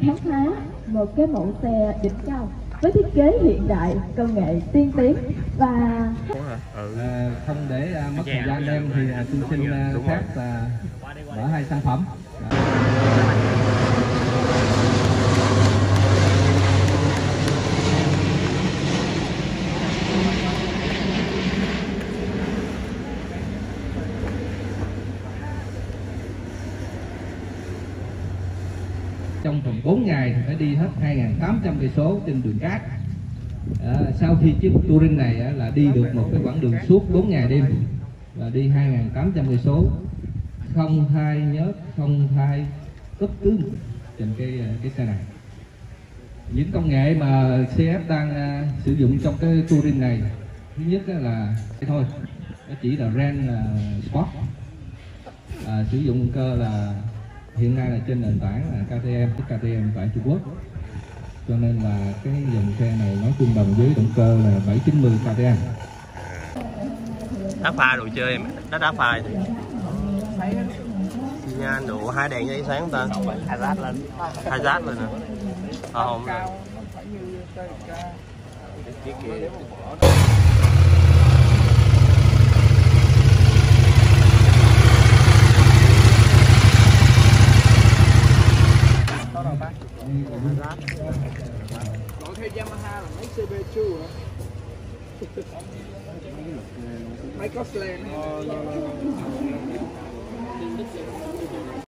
khám phá một cái mẫu xe đỉnh cao với thiết kế hiện đại, công nghệ tiên tiến và không để mất thời gian em thì tôi xin phép mở hai sản phẩm. Trong vòng 4 ngày thì phải đi hết 2.800 cây số trên đường cát. Sau khi chiếc touring này là đi được một cái quãng đường suốt 4 ngày đêm và đi 2.800 cây số, không thay nhớt, không thay bất cứ trên cái xe này. Những công nghệ mà CF đang sử dụng trong cái touring này, thứ nhất là thôi nó chỉ là Ren Sport, sử dụng cơ là hiện nay là trên nền tảng là KTM tại Trung Quốc, cho nên là cái dòng xe này nói tương đồng với động cơ là 790 KTM. Đá pha đồ chơi em, đá pha gì nha, anh đủ hai đèn giấy sáng ta, hai rát lên nè, không rồi. Có thêm Yamaha là mấy CB2 hả? Mấy Cosland